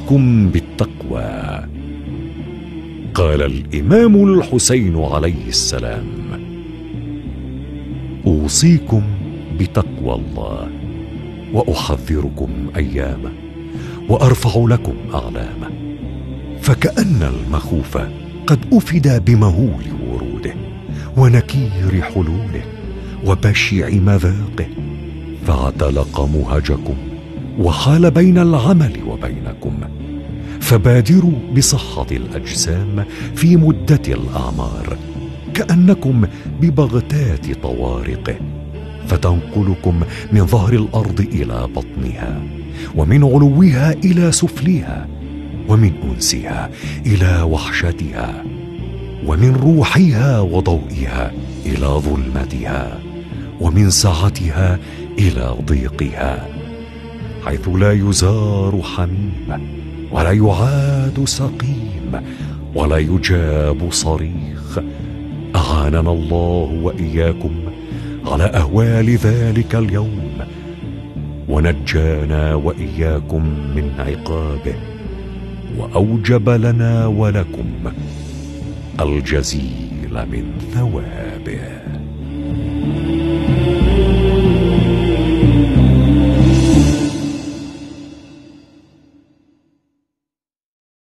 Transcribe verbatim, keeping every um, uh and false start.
أوصيكم بالتقوى. قال الإمام الحسين عليه السلام: أوصيكم بتقوى الله، وأحذركم أيامه، وأرفع لكم أعلامه. فكأن المخوف قد أفد بمهول وروده، ونكير حلوله، وبشع مذاقه، فاعتلق مهجكم، وحال بين العمل وبينكم. فبادروا بصحة الأجسام في مدة الأعمار، كأنكم ببغتات طوارقه، فتنقلكم من ظهر الأرض إلى بطنها، ومن علوها إلى سفلها، ومن أنسها إلى وحشتها، ومن روحها وضوئها إلى ظلمتها، ومن سعتها إلى ضيقها، حيث لا يزار حميم، ولا يعاد سقيم، ولا يجاب صريخ. أعاننا الله وإياكم على أهوال ذلك اليوم، ونجانا وإياكم من عقابه، وأوجب لنا ولكم الجزيل من ثوابه.